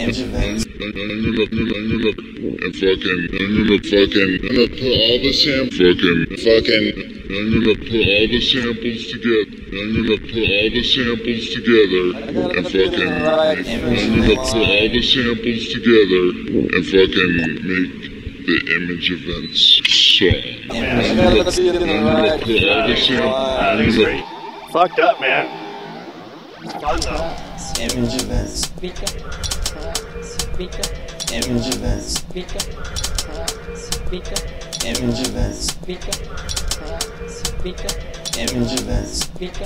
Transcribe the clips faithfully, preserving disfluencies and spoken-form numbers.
image events. I'm gonna, I'm gonna, I'm gonna, and fucking, I'm gonna fucking, I'm gonna put all the sam, fucking, fucking, I'm gonna put all the samples together. I'm gonna put all the samples together and fucking, I'm gonna put all the samples together and fucking make the image events song. I'm gonna, I'm gonna put all the samples. Fucked up, man. Image events. Image events. Image events. Image events.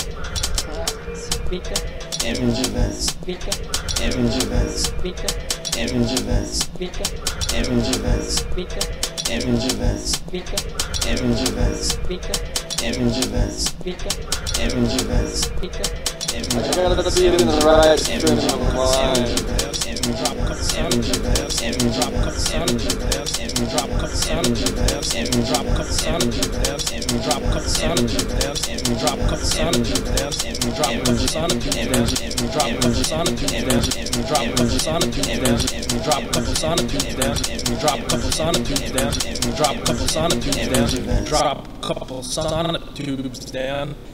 Image events. Image events. Image events. Image events. Image events. Image events. Image events. Image events. I gotta see it in the right stream of the line. Image events. Image events. Image events. Image events. Image drop a couple sonic events. Image drop a couple sonic events. Image drop a couple sonic events. Image drop a couple sonic events. Image drop a couple sonic events. Image drop a couple sonic events. Image drop a couple sonic events. Image drop a couple sonic events. Image drop a couple sonic events. Image drop a couple sonic events. Drop a couple sonic tubes down.